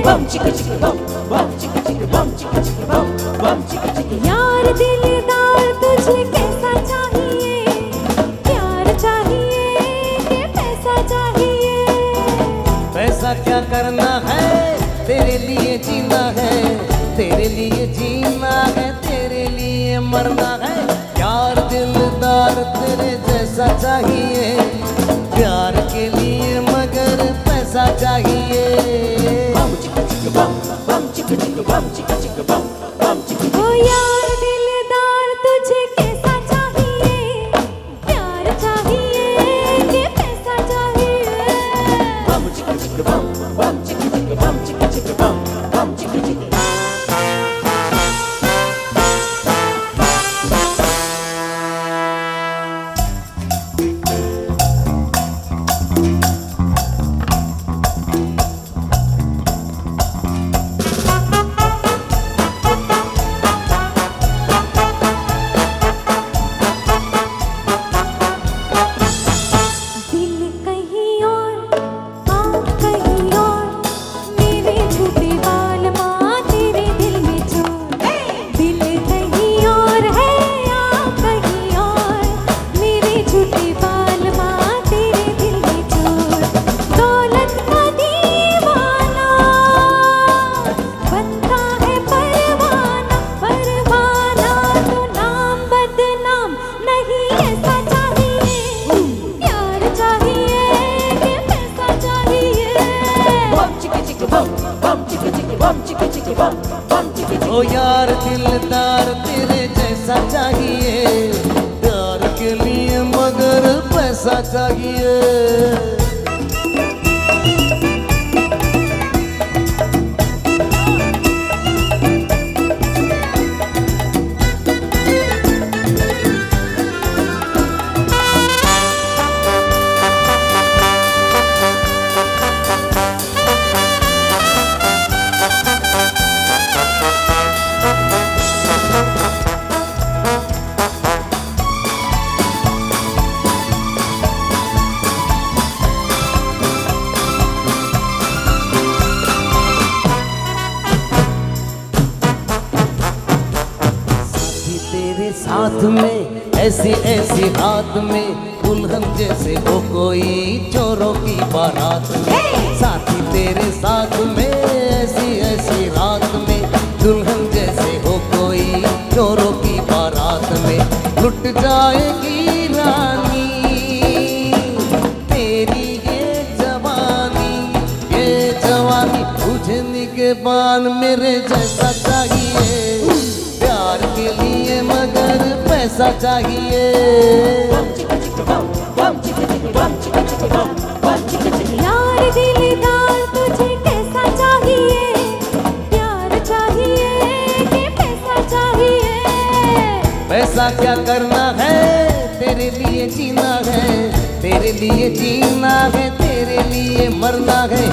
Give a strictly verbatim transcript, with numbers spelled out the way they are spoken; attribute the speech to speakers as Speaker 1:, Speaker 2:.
Speaker 1: bum chicka chicka bum bum chicka chicka bum chicka chicka bum bum chicka chicka
Speaker 2: यार दिलदार तुझे कैसा चाहिए प्यार चाहिए कि पैसा चाहिए
Speaker 3: पैसा क्या करना है तेरे लिए जीना है तेरे लिए जीना है तेरे लिए मरना है यार दिलदार तेरे जैसा चाहिए प्यार के लिए मगर पैसा चाहिए
Speaker 1: bum chicka chicka bum bum chicka chicka bum chicka chicka bum bum chicka
Speaker 2: ओ यार दिलदार तुझे कैसा चाहिए प्यार चाहिए कि पैसा चाहिए
Speaker 1: bum chicka chicka bum bum chicka chicka bum chicka chicka bum bum chicka chicka
Speaker 3: ओ यार दिलदार तेरे जैसा चाहिए प्यार के लिए मगर पैसा चाहिए साथ में ऐसी ऐसी रात में दुल्हन जैसे हो कोई चोरों की बारात में साथी तेरे साथ में ऐसी ऐसी रात में दुल्हन जैसे हो कोई चोरों की बारात में लुट जाएगी रानी तेरी ये जवानी ये जवानी तुझे निगहबान मेरे जैसा चाहिए प्यार के लिए मगर पैसा चाहिए
Speaker 2: यार दिलदार तुझे कैसा चाहिए प्यार चाहिए कि पैसा चाहिए
Speaker 3: पैसा क्या करना है तेरे लिए जीना है तेरे लिए जीना है तेरे लिए मरना है